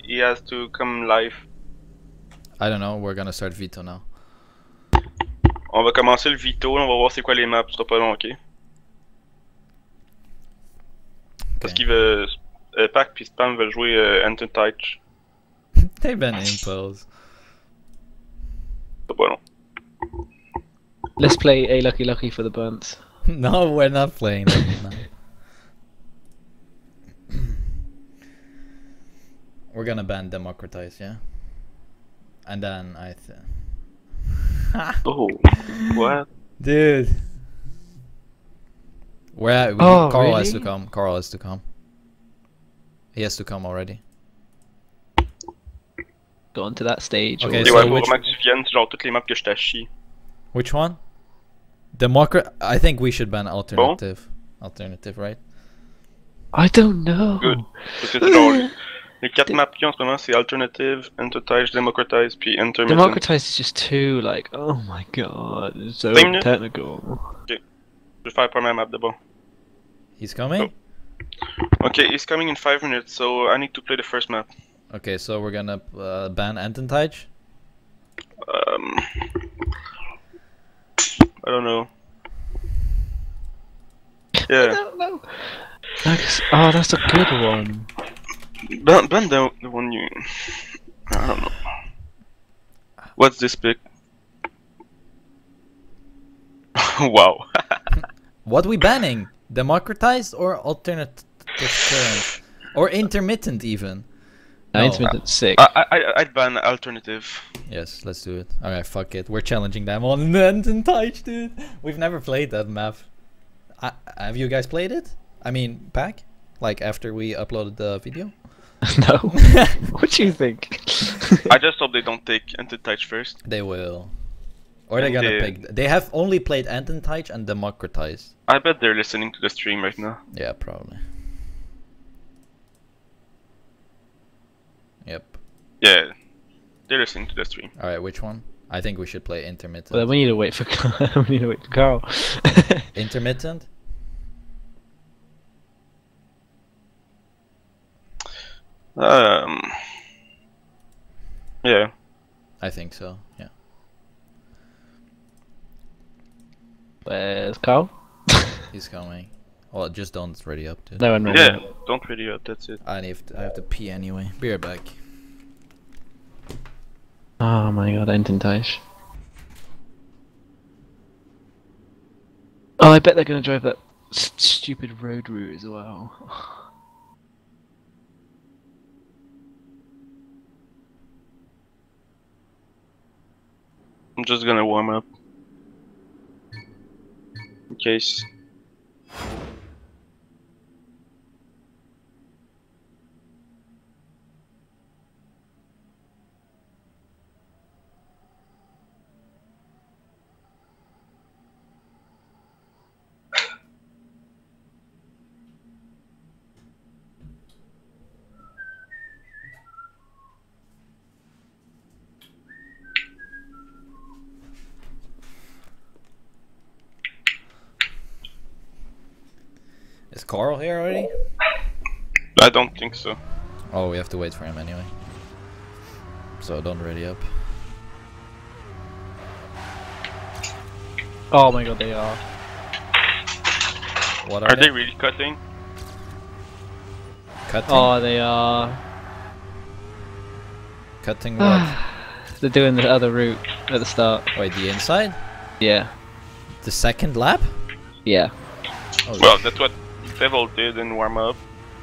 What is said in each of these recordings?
he has to come live. I don't know, we're gonna start Veto now. On va commencer le Vito, on va voir c'est quoi les maps, ce sera pas long, ok? Parce qu'il veut... Pac puis Spam veulent jouer Enter Touch. They've been impulse. C'est pas long. Let's play A Lucky Lucky for the burns. No, we're not playing that now. We're gonna ban Democratize, yeah? And then Oh, what? Dude. Oh, Carl has really? to come. Carl has to come. He has to come already. Got onto that stage. Okay, or- Et so ouais, faut which- vraiment que tu viennes, c'est genre toutes les maps que je t'achie. Which one? I think we should ban alternative. Alternative, right? I don't know. Good. Parce que c'est genre... Les 4 maps qu'il y a en ce moment, c'est Alternative, Enter Touch, Democratize, puis Intermittent. Democratize is just too like, oh my god, it's so Same, yeah. technical. Je vais faire la première map d'abord. He's coming? Okay, he's coming in 5 minutes, so I need to play the first map. Okay, so we're gonna ban Ententide? I don't know. I Yeah. don't know. Oh, that's a good one. Ban the one you... I don't know. What's this pick? Wow. What we banning? Democratized or alternative current? Or intermittent even? No. Intermittent sick. I'd ban Alternative. Yes, let's do it. Alright, fuck it. We're challenging them on Ententide, dude. We've never played that map. Have you guys played it? I mean, Pack? Like after we uploaded the video? No. What do you think? I just hope they don't take Enter Touch first. They will. Or they're gonna pick... They have only played Ententide and Democratized. I bet they're listening to the stream right now. Yeah, probably. Yep. Yeah, they're listening to the stream. Alright, which one? I think we should play intermittent. Well, we need to wait for we need to wait for Carl. Intermittent? Yeah. I think so, yeah. Where's Carl? He's coming. Well, just don't ready up, dude. No one ready. Yeah, don't ready up, that's it. I have to pee anyway. Be right back. Oh my god, Ententide. Oh, I bet they're gonna drive that stupid road route as well. I'm just gonna warm up. In case. Is Carl here already? I don't think so. Oh, we have to wait for him anyway. So don't ready up. Oh my god, they are. What Are they really cutting? Cutting? Oh, they are. Cutting what? They're doing the other route at the start. Wait, the inside? Yeah. The second lap? Yeah. Oh, Well, that's what Devil did in warm up.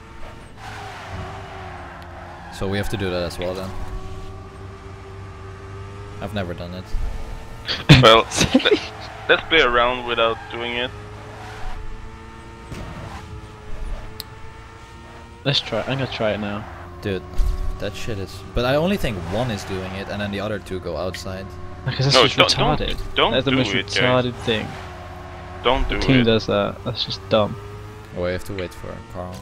so we have to do that as well then. I've never done it. Well, let's play around without doing it. Let's try. I'm gonna try it now. Dude, that shit is... But I only think one is doing it and then the other two go outside. Because that's No, just retarded. don't That's the do most it, guys. retarded thing. Don't do The team it. does that. That's just dumb. Oh, we have to wait for Carl.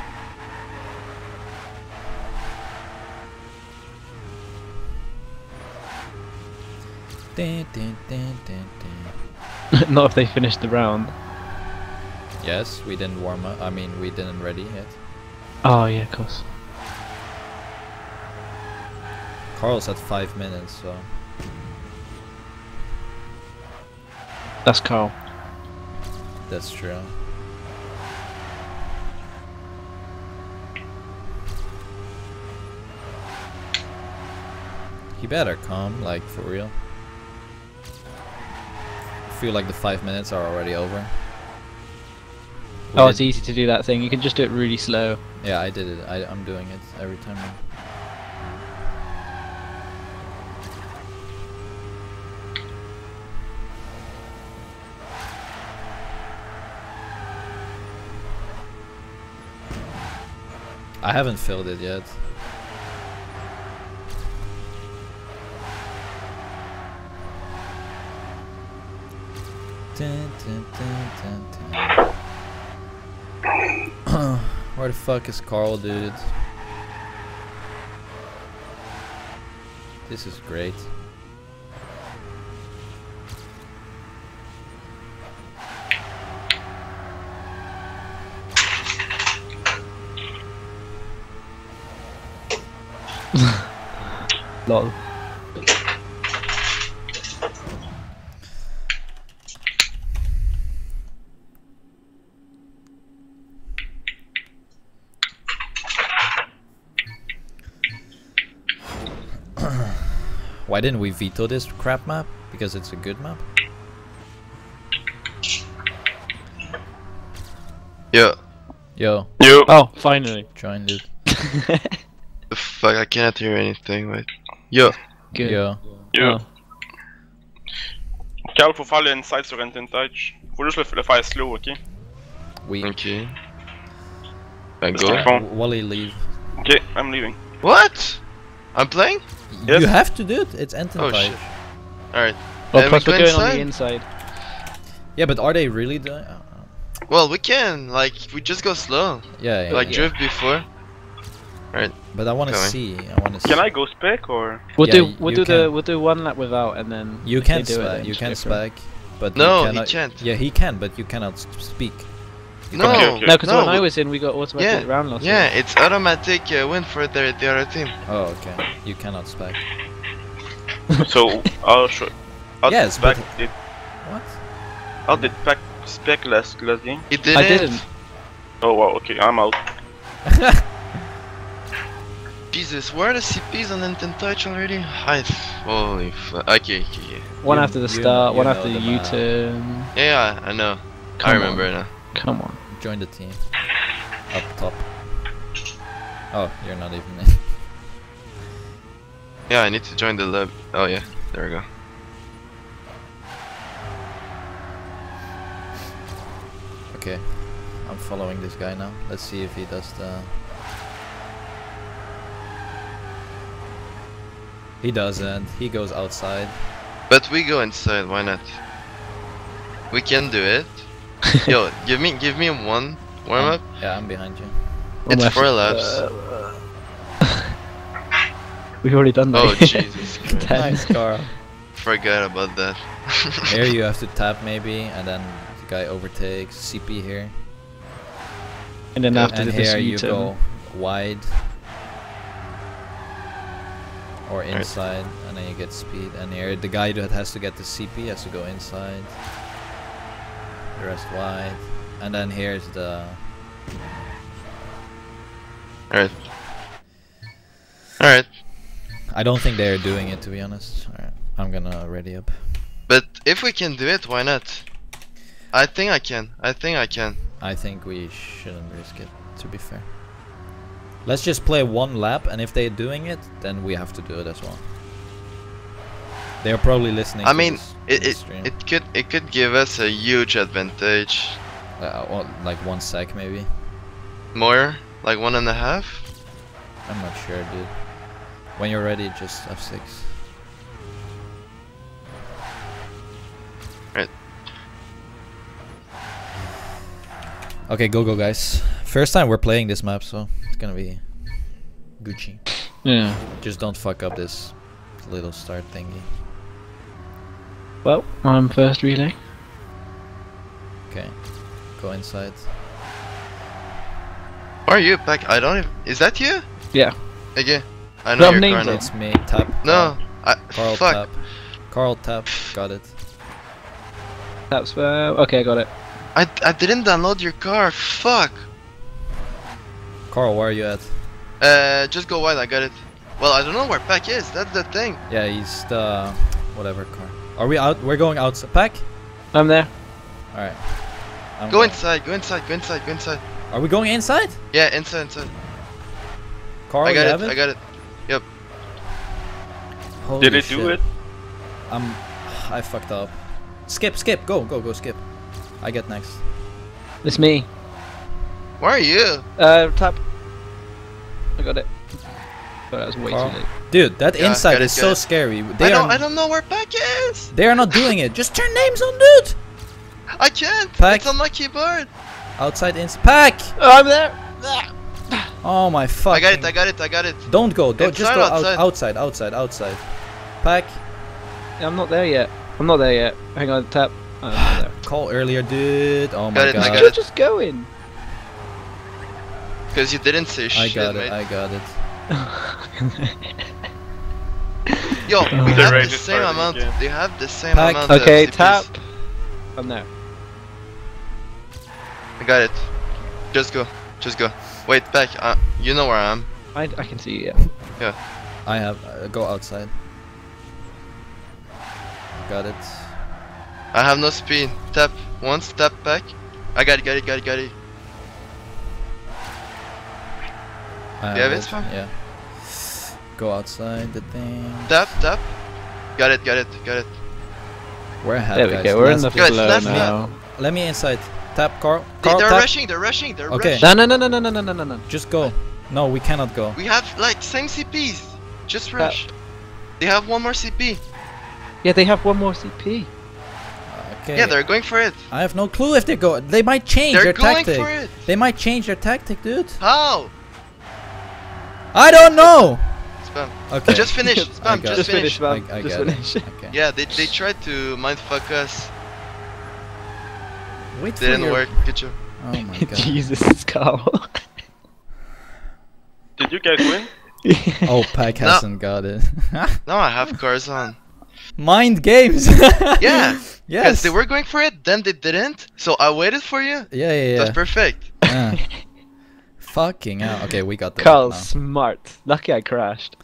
Dun, dun, dun, dun, dun. Not if they finish the round. Yes, we didn't warm up. I mean, we didn't ready yet. Oh yeah, of course. Oh, Oh, yeah. I Don't do it, guys. don't know. Carl's at 5 minutes, so That's Carl. that's true. He better come, like, for real. I feel like the 5 minutes are already over. We Oh, it's did- easy to do that thing. You can just do it really slow. Yeah, I did it. I'm doing it every time now. I haven't filled it yet. Dun, dun, dun, dun, dun. Where the fuck is Carl, dude? This is great. Lol. Why didn't we veto this crap map? Because it's a good map? Yeah. Yo, Yo. Oh, finally. join dude. The fuck, I cannot hear anything, wait. Yo. Good. Yo. Yo. Oh. Carl, faut faire le inside sur Enten Touch. Faut juste le faire slow, ok? We Okay. I Parce go. qu'ils font. Wally leave. Ok, I'm leaving. What? I'm playing? Yes. You have to do it. It's Enten Oh, Touch. shit. Alright. Oh, And plus we we're go going on the inside? inside. Yeah, but are they really doing? Well, we can. Like, we just go slow. Yeah, yeah. Like yeah. drift before. But I want to Going. see. I want to see. Can I go spec or? We'll Yeah, we'll do one lap without, and then You if can they do it, spec. then You just can go for it. spec. But No, you he cannot, can't. Yeah, he can, but you cannot speak. No. Okay, okay. No, because when I we- was in, we got automatic Yeah, round losses. yeah, it's automatic win for the other team. Oh, okay. You cannot spec. So, I'll show. How Yes, did Pac but- did, What? how did Pac spec last game? He didn't. I didn't. Oh wow, okay, I'm out. Jesus, where are the CPs on Enten Touch already? Holy fuck. Okay, okay, yeah. One You- after the you start, know- one you after know the the map. U-turn. Yeah, I know. Come I remember on. now. Come on. Join the team. Up top. Oh, you're not even in. Yeah, I need to join the lab. Oh yeah, there we go. Okay. I'm following this guy now. Let's see if he does the... He doesn't. He goes outside. But we go inside, why not? We can do it. Yo, give me one warm up. Yeah, I'm behind you. It's left. 4 laps. We've already done that. Oh Jesus Christ. Ten. Nice, Carl. Forgot about that. Here you have to tap maybe, and then the guy overtakes. CP here. And then after And this here you U-turn. go wide. Or inside, and then you get speed. And here the guy that has to get the CP has to go inside. The rest wide. And then here's the... Alright. Alright. I don't think they're doing it, to be honest. Alright, I'm gonna ready up. But if we can do it, why not? I think I can. I think I can. I think we shouldn't risk it, to be fair. Let's just play one lap, and if they're doing it, then we have to do it as well. They're probably listening I to mean, this, this stream. it could give us a huge advantage. Or like 1 sec, maybe. More, like 1.5. I'm not sure, dude. When you're ready, just F6. Right. Okay, go guys. First time we're playing this map, so it's gonna be Gucci. Yeah. Just don't fuck up this little start thingy. Well, I'm first relay. Okay, go inside. Are you back? I don't even, is that you? Yeah. Okay. I know No, your names car now. It's me. Tap. No, Carl fuck. tap. Carl tap. Got it. That's okay, I got it. I didn't download your car. Fuck. Carl, where are you at? Just go wide. I got it. Well, I don't know where Pack is. That's the thing. Yeah, he's the whatever car. Are we out? We're going outside. Pack. I'm there. All right. I'm Go going. inside. Go inside. Go inside. Go inside. Are we going inside? Yeah, inside. Inside. Carl, I you got have it. I got it. Holy Did it shit. do it? I fucked up. Skip, skip, go, go, go, skip. I get next. It's me. Where are you? Tap. I got it. But that was way Carl. too late. Dude, that Yeah, inside got it, is got so it. scary. I don't know where Pack is. They are not doing it. Just turn names on, dude. I can't. Pack. It's on my keyboard. Outside inside. Pack. Oh, I'm there. Oh my fuck. I got it. I got it. I got it. Don't go. Don't just Inside, go outside? outside. Pack. I'm not there yet. I'm not there yet. Hang on, tap. I'm not there. Call earlier, dude. Oh Got my it, I god. got You're it. just going. Because you didn't say I shit, got it. mate. I got it. Yo, we The have race the is same starting amount. again. They have the same Pack. amount. Okay, of CPs. tap. I'm there. I got it. Just go. Just go. Wait, Pack. You know where I am. I can see you. Yeah. I have go outside. Got it. I have no speed. Tap once. Tap back. I got it. Got it. Got it. Got it. I You have have it, fam? Yeah. Go outside the thing. Tap. Tap. Got it. Got it. Got it. Where have There we guys? go. We're in the Last- Guys, flow last now. Let me inside. Tap, Carl. Carl, They're tap. rushing. They're rushing. They're Okay. rushing. No, no, no, no, no, no, no, no, no. Just go. No, we cannot go. We have like same CPs. Just rush. They have one more CP. Yeah, they have one more CP. Okay. Yeah, they're going for it. I have no clue if they go. They might change They're their going tactic. for it. They might change their tactic, dude. How? I don't know. Spam. Okay. Just finish. I Spam. got Just it. Just finish, finish. man. I Just got it. finish. Okay. Yeah, they tried to mindfuck us. Wait for Didn't your... work. Good job. Oh my god. Jesus, Carl. Did you guys win? Oh, Pack No. hasn't got it. Now I have cars on. Mind games. Yeah. Yes. Because they were going for it, then they didn't. So I waited for you. Yeah, yeah, That's yeah. perfect. Yeah. Fucking hell. Okay, we got this. Carl's now. smart. Lucky I crashed.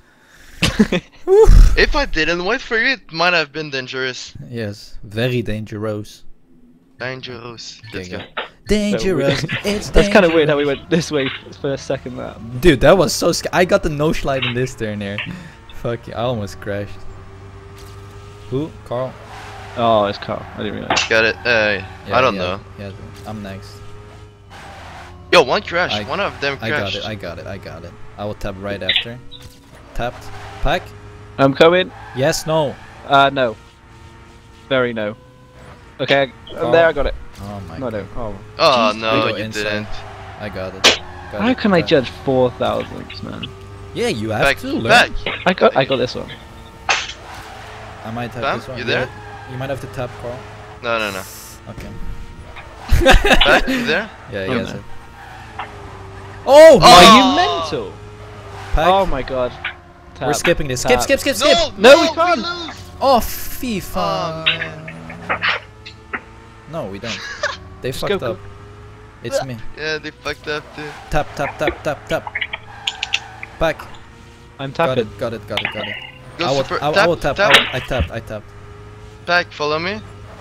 If I didn't wait for you, it might have been dangerous. Yes, very dangerous. Dangerous. Let's Okay, go. go. Dangerous. It's That's kind of weird how we dangerous. went this way for a second lap. Dude, that was so scary. I got the no slide in this turn here. Fuck, I almost crashed. Who? Carl? Oh, it's Carl. I didn't realize. Got it. I don't know. Yeah, I'm next. Yo, one crash. I- One of them I got crashed. it. I got it. I got it. I will tap right after. Tapped. Pack? I'm coming. Yes. No. No. Very no. Okay, I'm Carl. there. I got it. Oh my No, god. no. Oh. Oh We no, go you inside. didn't. I got it. Got How it, can I got it. judge 4,000s, man? Yeah, you have Back. to learn. Back. I got this one. I might have Sam, this one. you there? You might have to tap, Carl. No, no, no. Okay. Back. You there? Yeah, he I'm has there. it. Oh, Oh! my! Are you mental? Pack. Oh my god. We're Tap, skipping this. tap. Skip, skip, skip, No, skip. No, we can't. lose. Oh, FIFA. Oh, man. No, we don't. They Just fucked go, up. It's me. Yeah, they fucked up too. Tap, tap, tap, tap, tap. Back. I'm Got tapping. it, got it, got it, got it. Go I will, super. I will tap. I tapped, I tapped. Back. Follow me.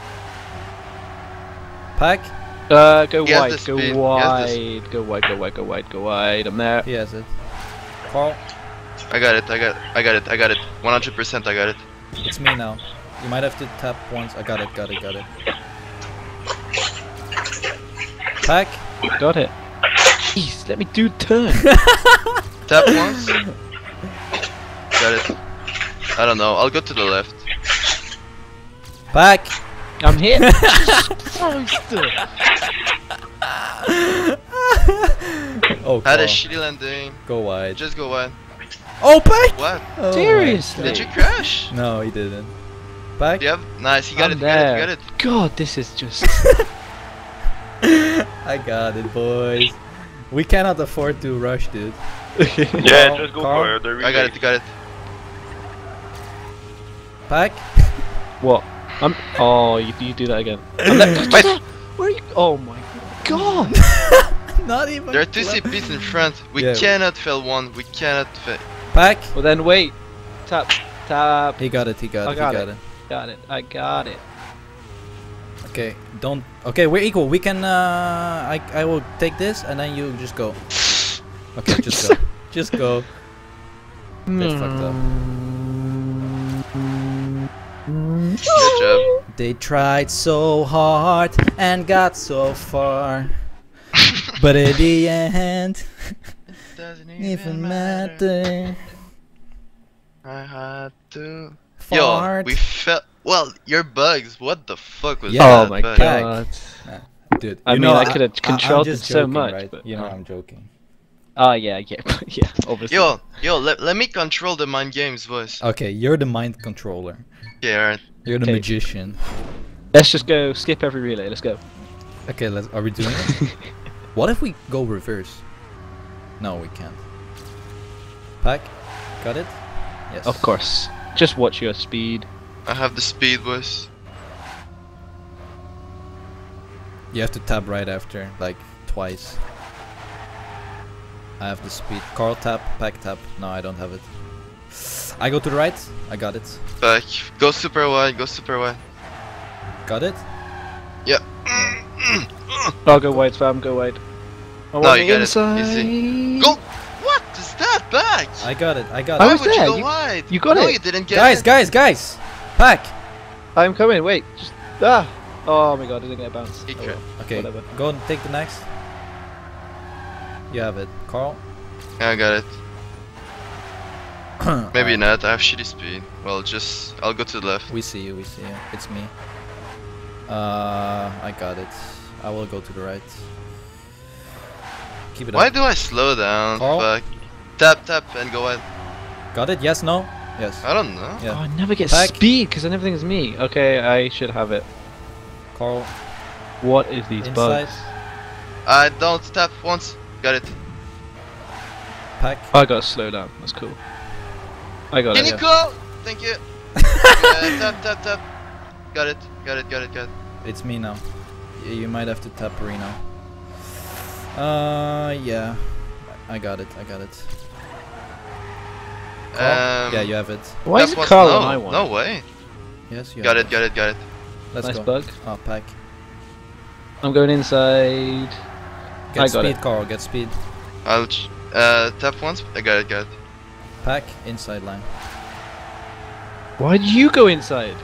Pack. Go He has wide, the go speed, he has wide, go wide, go wide, go wide, go wide. I'm there. He has it. Carl. I got it. I got it. I got it. 100%. I got it. It's me now. You might have to tap once. I got it, got it, got it. Pack. Got it. Jeez, let me do turn. Tap once. Got it. I don't know. I'll go to the left. Pack. I'm here. Christ. Oh, Had Carl. a shitty landing. Go wide. Just go wide. Oh, Pack. What? Oh my Seriously? Did you crash? God. No, he didn't. Pack. You have nice. You got I'm it. You got it. there. You got it. God, this is just. I got it, boys. We cannot afford to rush, dude. Yeah, Carl, just go Carl. for it. The I got it, relay. got it. Pack. What? Oh, you do that again. Wait. Where are you? Oh my god! Not even. There are two close. CPs in front. We Yeah. cannot fail one. We cannot fail. Pack. Well then wait. Tap. Tap. He got it. He got I it. got he got it. it. Got it. I got it. Okay. Don't. Okay, we're equal. We can. I will take this and then you just go. Okay, just go. Just go. Bit fucked up. Good job. They tried so hard and got so far, but in the end, Doesn't even matter. I had to. Fart. Yo, we felt. Well, your bugs. What the fuck was Yeah. that? Oh my bug? god. Dude, I you mean, know, I could have controlled I'm it just so joking, much, right? but You know, I'm joking. Oh yeah, yeah, obviously. Yo, let me control the mind games, boys. Okay, you're the mind controller. Yeah, alright. You're the Okay. magician. Let's just go skip every relay. Let's go. Okay, are we doing it? What if we go reverse? No, we can't. Pack, got it? Yes. Of course. Just watch your speed. I have the speed, boys. You have to tap right after, like twice. I have the speed. Carl tap, Pack tap. No, I don't have it. I go to the right. I got it. Back. Go super wide. Go super wide. Got it? Yeah. Oh, go wide, fam. Go wide. I No, want you the got it. inside. Easy. Go. What is that back? I got it. I got I it. was Why would there, you go you- wide? you got no, it. you didn't get Guys, it. guys! Pack! I'm coming. Wait. Just Oh my god, I didn't get a bounce. He Oh, crit. well, Okay, whatever. go and take the next. You have it. Carl? Yeah, I got it. Maybe Alright. not. I have shitty speed. Well, I'll go to the left. We see you, we see you. It's me. I got it. I will go to the right. Keep it Why up. do I slow down? Carl? Fuck. Tap and go wide. Got it? Yes, no? Yes. I don't know. Yeah. Oh, I never get Back. speed because I never think it's me. Okay, I should have it. Carl, What is these inside. bugs? I don't tap once. Got it. Pack. I gotta slow down. That's cool. I got Can it. you go? Thank you. Tap. Got it. It's me now. You might have to tap Reno. Yeah. I got it. Carl? Yeah, you have it. Why tap is it once. Carl no, when I want? No way. Yes, you Got have it. Let's Nice go. bug. Oh, Pack. I'm going inside. Get I got speed, it. Carl. Get speed. I'll tap once. I got it. Pack, inside line. Why do you go inside?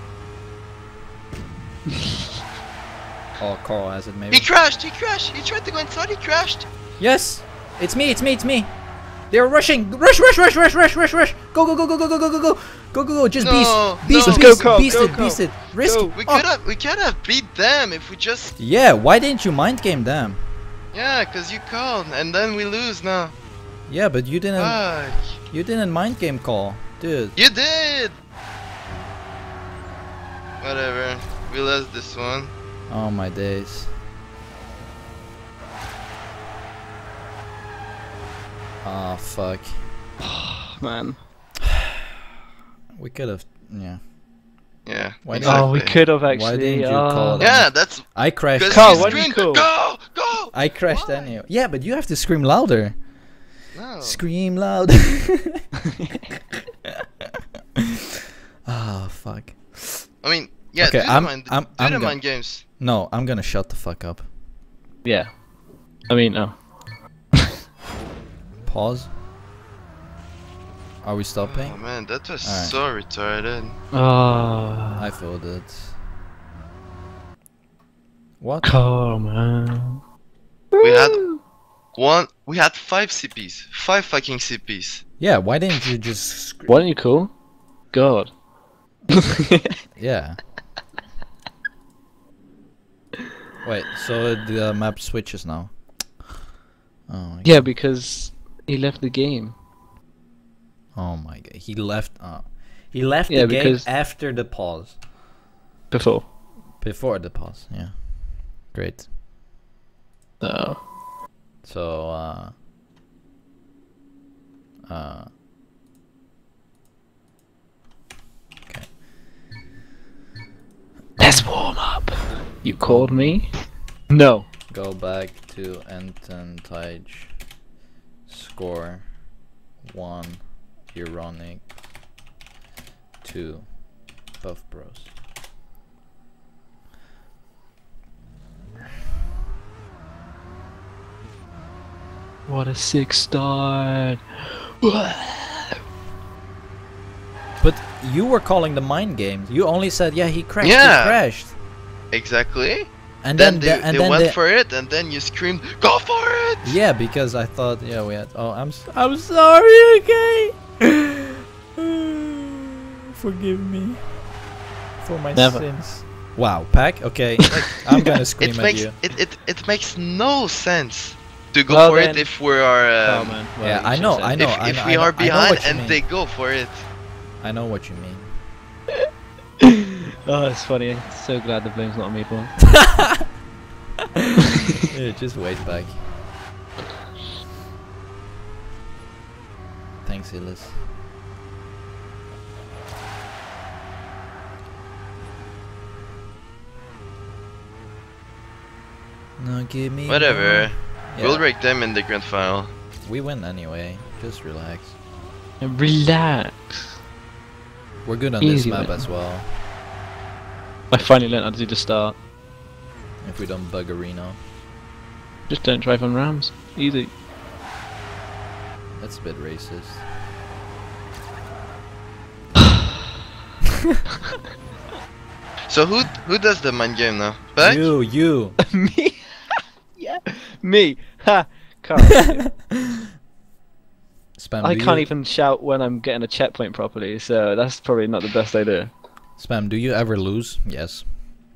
Oh, Carl has it maybe. He crashed. He tried to go inside. He crashed. Yes! It's me! They're rushing! Rush! Go! Just No, beast! no. Beast! Let's go, Carl, Beast go, it! Carl. Beast it! Risk! Go. We could have beat them if we just. Yeah, why didn't you mind game them? Yeah, cause you called and then we lose now. Yeah, but you didn't. Fuck. You didn't mind game call, dude. You did. Whatever. We lost this one. Oh my days. Oh fuck. Man. We could have. Yeah. Yeah. Why did- Oh, we exactly. could have actually. Why didn't you call that? Yeah, that's I crashed. because Carl, you why do you screamed, call? Go! I crashed Why? anyway. Yeah, but you have to scream louder. No. Scream loud. Ah, fuck. I mean, yeah. Okay, do I'm the gonna- mind games. No, I'm gonna shut the fuck up. Yeah. I mean, no. Pause. Are we Oh stopping? man, that was Alright. so retarded. Oh. I filled it. What? Come on. We had 5 CPs. 5 fucking CPs. Yeah, why didn't you just scream? Why don't you call? God. Yeah. Wait, so the map switches now. Oh my Yeah, because he left the game. Oh my god, he left. He left Yeah, the game because- after the pause. Before. Before the pause, yeah. Great. No. So Okay. Let's warm up. You called me? No. Go back to Enten Tej. Score 1. Ironic 2. Buff Bros. What a sick start. But you were calling the mind games. You only said, yeah, he crashed. Yeah. He crashed. Exactly. And Then then, they went for it, and then you screamed, "Go for it!" yeah, because I thought, yeah, we had. Oh, I'm sorry, okay. Forgive me for my Never. sins. Wow, Pack. Okay, I'm gonna scream It at makes you. it makes no sense to go Well for then- it if we are Oh man. Well, Yeah, you I should know, say. I know. if we are I know behind what you and mean. they go for it. I know what you mean. Oh, it's funny. I'm so glad the blame's not on me, boy. Yeah, just wait back. Thanks, Illis. No, give me. Whatever. Yeah, We'll break them in the grand final. we win anyway. Just relax. Relax. We're good on Easy this map win. as well. I finally learned how to do the start. If we don't bug Reno, Just don't drive on Rams. Easy. that's a bit racist. So who does the mind game now? Back? You. Me? Yeah. Me. Ha. Can't. Spam. I do can't you, even shout when I'm getting a checkpoint properly, so that's probably not the best idea. Spam. Do you ever lose? Yes.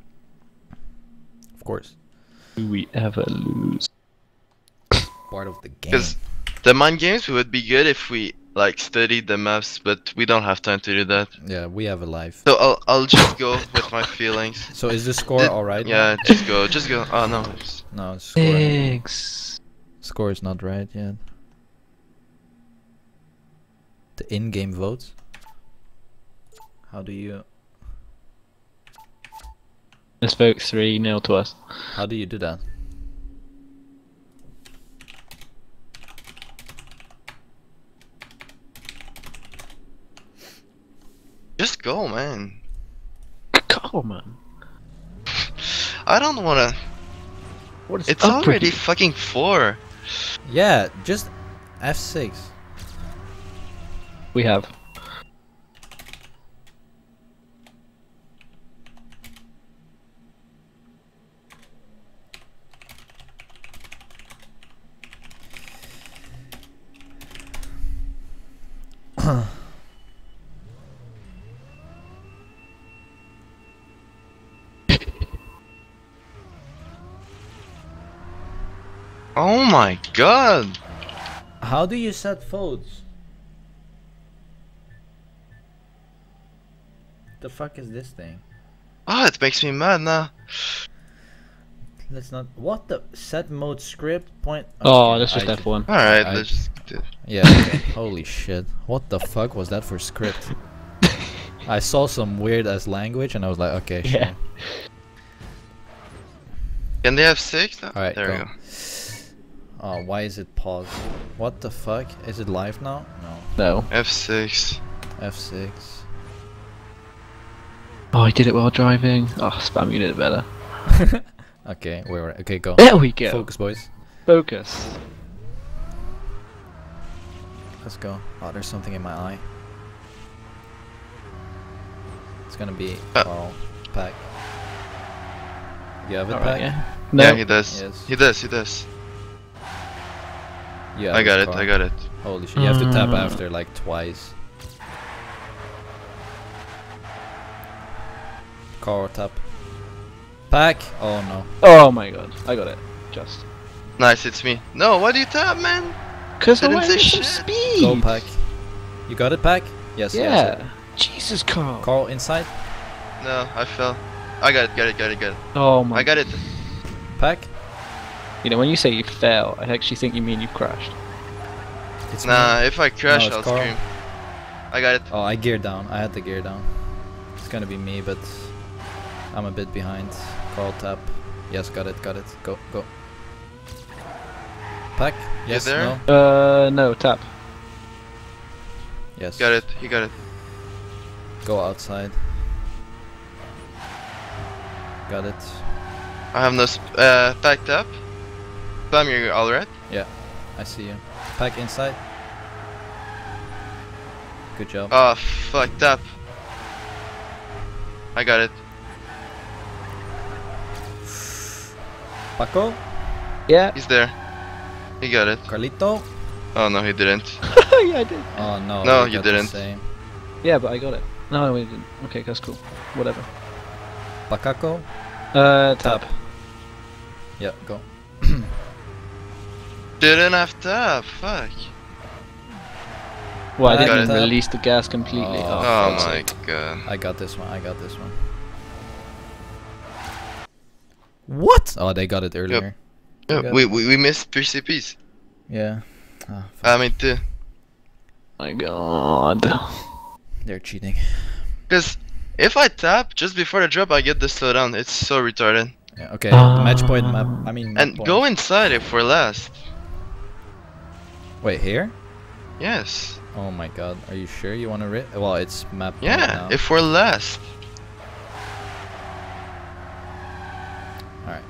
Of course. Do we ever lose? Part of the game. Because the mind games would be good if we like studied the maps, but we don't have time to do that. Yeah, we have a life. So I'll just go with my feelings. So is the score Did- alright? Yeah, just go. Oh no. No, score. Thanks. Score is not right yet. The in-game votes. How do you? Let's vote 3-0 to us. How do you do that? Just go, man. Go, man. I don't wanna. What is It's up with already you? fucking 4. Yeah, just F6. We have. Oh my god. How do you set votes? The fuck is this thing? Oh, it makes me mad now. Let's not. What the set mode script point? Oh, Okay, that's just I- F1. Alright, I- let's just do it. Yeah. Okay. Holy shit! What the fuck was that for script? I saw some weird ass language and I was like, okay, sure. Yeah. Can they have 6? Alright, there we go. go. Oh, why is it paused? What the fuck? Is it live now? No. No. F6. F6. Oh, I did it while driving. Oh, Spam, you did it better. Okay, we're okay. Go. There we go. Focus, boys. Focus. Let's go. Oh, there's something in my eye. It's gonna be Carl. Pack. You have it, Pack? Alright, yeah. No. Yeah, he does. Yes. He does, he does. You I have got it, it, Carl. I got it. Holy shit! You have to tap after like twice. Carl, tap. Pack. Oh no. Oh my god. I got it. Just. Nice, it's me. No, why do you tap, man? Because I I didn't wanted say some shit. speed. Go, Pack. You got it, Pack? Yes. yes, Yeah. Jesus, Carl. Carl inside. No, I fell. I got it. Oh my. I got it. Pack. You know, when you say you fell, I actually think you mean you crashed. It's Nah, me. if I crash, it's I'll Carl. scream. I got it. Oh, I geared down. I had to gear down. It's gonna be me, but I'm a bit behind. Carl tap. Yes, got it, got it. Go, go. Pack? Yes, there? no? No, tap. Yes. Got it. He got it. Go outside. Got it. I have no packed up. Spam, you're alright? Yeah, I see you. Pack inside. Good job. Oh, fucked up. I got it. Paco? Yeah. He's there. He got it. Carlito? Oh no, he didn't. Yeah, I did. Oh no. No, we you got the didn't. same. Yeah, but I got it. No, we didn't. Okay, that's cool. Whatever. Pacaco? Tap. Yeah, go. Didn't have tap. Fuck. Well, I I didn't got it. release the gas completely. Oh. Oh fuck's my sake. god. I got this one, I got this one. What? Oh, they got it earlier. Yeah, Okay. we missed PCPs. Yeah. Ah, fuck. I mean too. My god. They're cheating. Cause if I tap just before the drop, I get the slowdown. It's so retarded. Yeah, okay, the match point map. I mean, map And point. go inside if we're last. Wait, here? Yes. Oh my god, are you sure you want to well, it's map point Yeah. now. If we're last. Alright.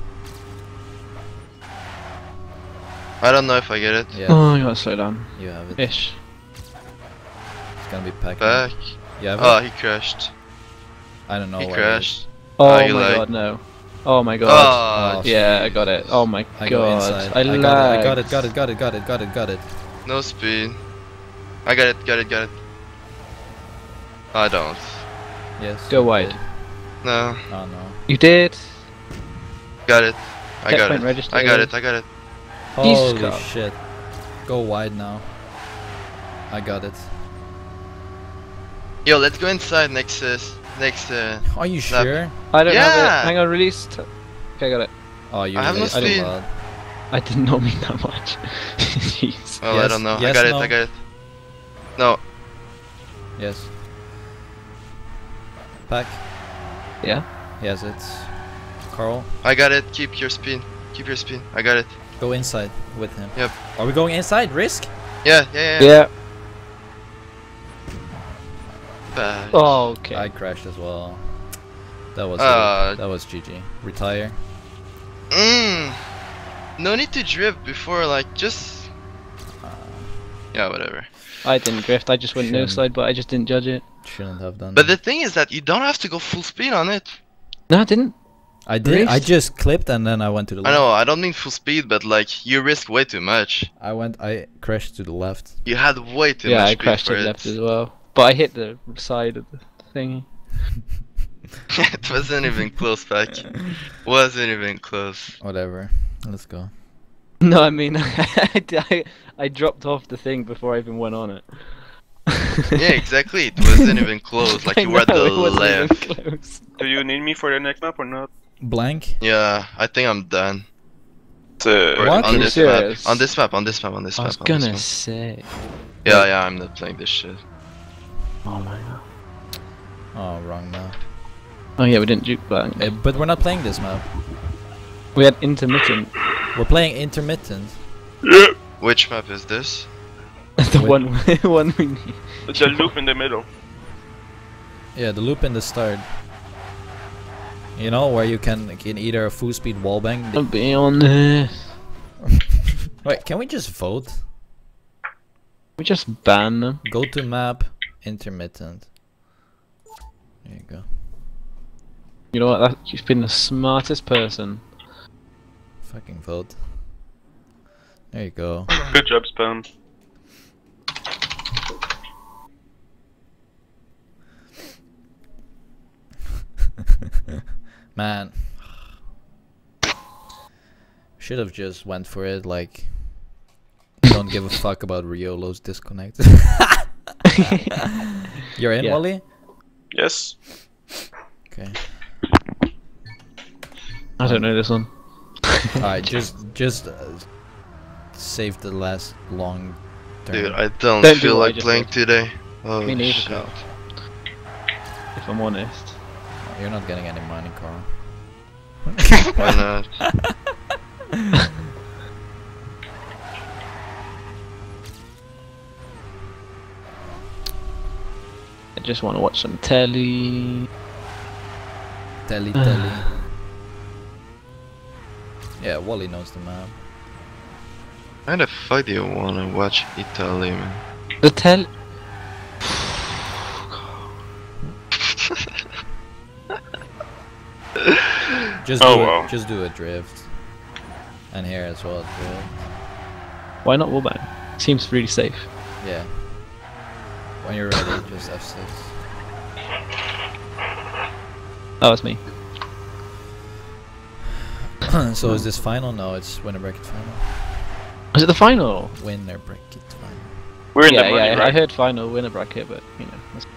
I don't know if I get it. Yeah, Oh, I gotta slow down. you have it. Ish. It's gonna be packed. Back. You have Oh, it? he crashed. I don't know He where it is. crashed. Oh you my lag. god, no. Oh my god. Oh, Oh, Yeah, I got it. Oh my I go god. inside. I got lagged. it, got it, got it, got it, got it, got it. no speed. I got it, got it, got it. I don't. Yes. Go you wide. did. No. Oh no. You did. Got it. I got Checkpoint it. registered. I got it, I got it. Jesus Holy God. shit. Go wide now. I got it. Yo, let's go inside next Are you Snap. sure? I don't have Yeah. it. Hang on, release. Okay, I got it. Oh, you I have no released it speed. loud. I did not mean that much. Jeez. Well, I Yes, don't know. yes, I got no. it, I got it. No. Yes. Pack. Yeah. Yes, it's Carl. I got it. Keep your spin. Keep your spin. I got it. Go inside with him. Yep. Are we going inside? Risk? Yeah, yeah, yeah. Yeah. Back. Oh, okay. I crashed as well. That was that was GG. Retire. No need to drift before, like, just... Yeah, whatever. I didn't drift. I just went no Shouldn't. slide, but I just didn't judge it. Shouldn't have done But that. the thing is that you don't have to go full speed on it. No, I didn't. I did. I risked. just clipped and then I went to the I left. know, I don't mean full speed, but like, you risk way too much. I crashed to the left. You had way too Yeah, much I speed crashed for to the it. left as well. But I hit the side of the thingy. It wasn't even close, Pack. Wasn't even close. Whatever. Let's go. No, I mean, I dropped off the thing before I even went on it. Yeah, exactly. It wasn't even close. Like, I you were at know, the it wasn't even left. close. Do you need me for the next map or not? Blank. Yeah, I think I'm done. Or What? On Are you this serious? map. On this map, on this map, on this I map. was on this gonna map. say. Yeah, yeah, I'm not playing this shit. Oh my god. Oh, wrong map. Oh yeah, we didn't juke blank. But we're not playing this map. We had intermittent. We're playing intermittent. Which map is this? The Wait. one we need. The loop in the middle. Yeah, the loop in the start. You know, where you can either full speed wallbang. I'll be on this. Wait, can we just vote? We just ban them. Go to map, intermittent. There you go. You know what? You've been the smartest person. Fucking vote. There you go. Good job, Spam. Man. Should have just went for it, like... Don't give a fuck about Riolo's disconnect. You're in, Yeah. Wally? Yes. Okay. I don't know this one. Alright, just save the last long turn. Dude, I don't Don't do feel what I like just playing did. today. Oh, Me neither, shit. Carl. If I'm honest. You're not getting any money, Carl. Why not? I just want to watch some telly. Telly, telly. Yeah, Wally knows the map. Why the fuck do you wanna watch Italy, man? The telly. Just Oh, do wow. it. Just do a drift. And here as well, drift. Why not Wallbang? Seems really safe. Yeah. When you're ready, just F6. Oh, it's me. So is this final? No, it's winner bracket final. Is it the final? Winner bracket final. We're in Yeah, the money, yeah. I right? heard final winner bracket, but you know.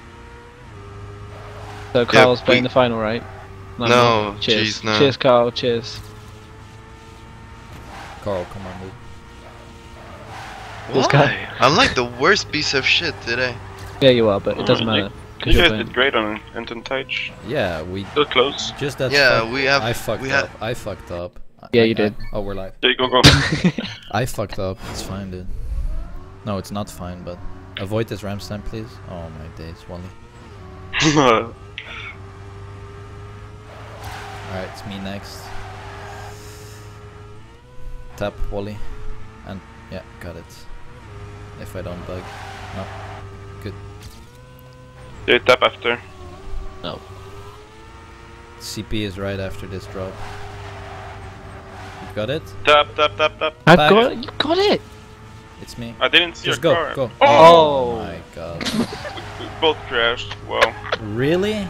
So Carl's playing the final, right? No, I'm not. Cheers. jeez, no. Cheers, Carl. Cheers. Carl, come on, dude. This Why? guy. I'm like the worst piece of shit today. Yeah, you are, but it doesn't You- matter. You you're guys playing. did great on Anton Teich. Yeah, we Still close. just that. Yeah, fuck- we have- I fucked we up. had- I fucked up. Yeah, you did. Oh, we're live. Okay, go, go. I fucked up. It's fine, dude. No, it's not fine, but avoid this ramp stamp, please. Oh my days, Wally. Alright, it's me next. Tap Wally. And yeah, got it. If I don't bug. No. Good. They tap after. CP is right after this drop. You got it? Tap, tap, tap, tap. I Back. got it. You got it. It's me. I didn't see Just your go, car. go. Oh. my god. We both crashed. Wow. Really?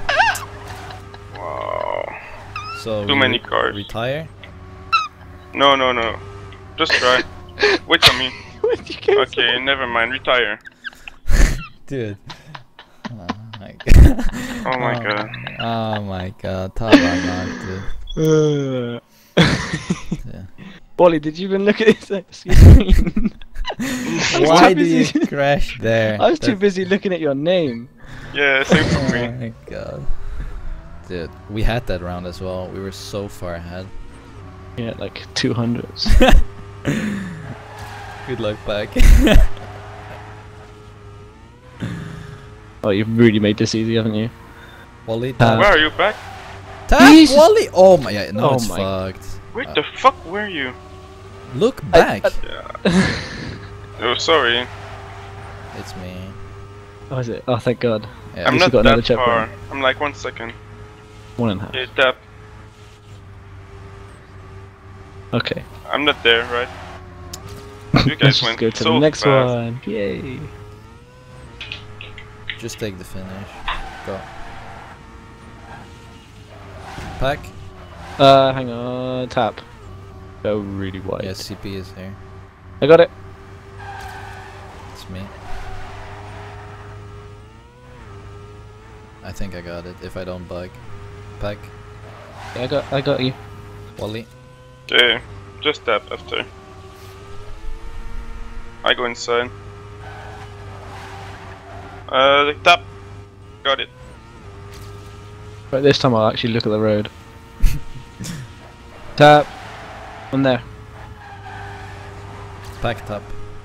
Wow. So Too we many cars. Retire? No, no, no. Just try. Wait for me. Okay, never mind. Retire. Dude. Oh my god. Oh my god. Oh my god. Top knocked, dude. Yeah. Wally, did you even look at his screen? Why too did you busy. crash there? I was too That- busy looking at your name. Yeah, same for Oh me. my god. Dude, we had that round as well. We were so far ahead. Yeah, like 200s. Good luck, back. Oh, you've really made this easy, haven't you? Wally, Where tap. are you back? Tap, Jesus. Wally! Oh my, yeah, no, Oh it's my- fucked. Where the fuck were you? Look back. Yeah. Oh, sorry. It's me. Oh, is it? Oh, thank God. Yeah. I'm least not we got another that far. checkpoint. I'm like 1 second. 1.5. Okay, tap. Okay. I'm not there, right? You Let's guys just went go to so the next fast. one. Yay. Just take the finish. Go. Pack. Hang on. Tap. Go really wide. Yeah, CP is here. I got it. It's me. I think I got it, if I don't bug. Pack. Yeah, I got you. Wally. Okay, just tap after. I go inside. Tap. Got it. Right, this time I'll actually look at the road. Tap. One there. Pack tap.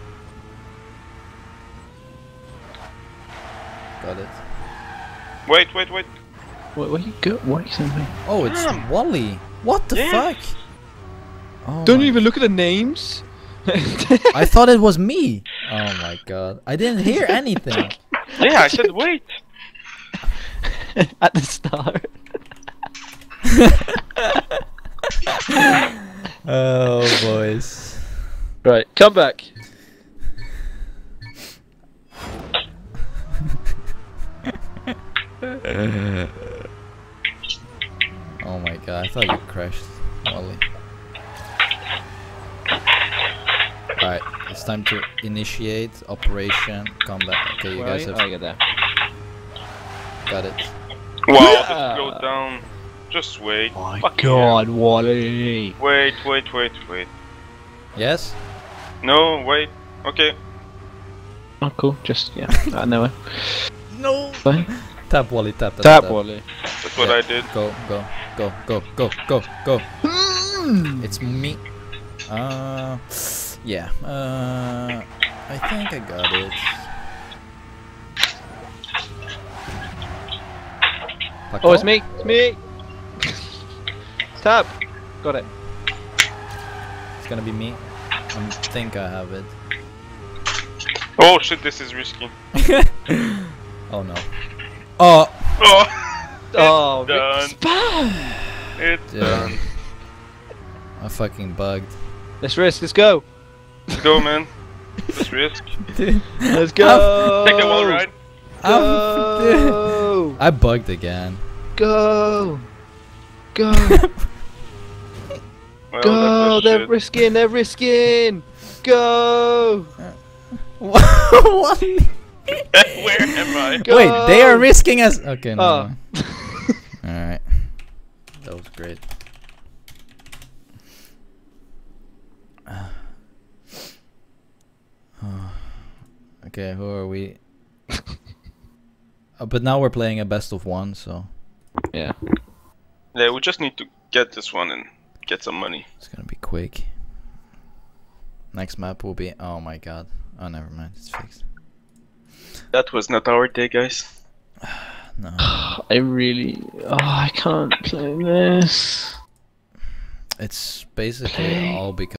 Got it. Wait, wait, wait. Where you go? Why are you sending me? Oh, it's Damn. Wally. What the Yeah. fuck? Oh Don't my- even look at the names. I thought it was me. Oh my god. I didn't hear anything. Yeah, I said wait. At the start. Oh, boys. Right, come back. Oh my god, I thought you crashed, Wally. Alright, it's time to initiate Operation Combat. Okay, you guys have I get there. got it. Wow, Yeah. just slow down. Just wait. Oh my Fuck God, Wally. yeah. Wait. Yes? No, wait. Okay. Oh, cool. Just yeah. I know it. No. Fine. Tap Wally, tap. Tap Wally. That's what I did. Go. It's me. Yeah. I think I got it. Oh, it's me. It's me. Tap. Got it. It's gonna be me. I think I have it. Oh shit, this is risky. Oh no. Oh. Oh. Oh, done. spam. It's Yeah. done. I fucking bugged. Let's risk. Let's go. Let's go, man. Let's risk. Dude. Let's go. Take the wall ride. Go. I bugged again. Go. Go. Well, Go. that was They're shit. risking. They're risking. Go. What? Where am I? Go. Wait, they are risking us. Okay, no. Oh. Alright. That was great. Okay, who are we? But now we're playing a best of one, so Yeah. Yeah, we just need to get this one and get some money. it's gonna be quick. Next map will be. Oh my god. Oh, never mind. It's fixed. That was not our day, guys. No. I really. Oh, I can't play this. It's basically all because.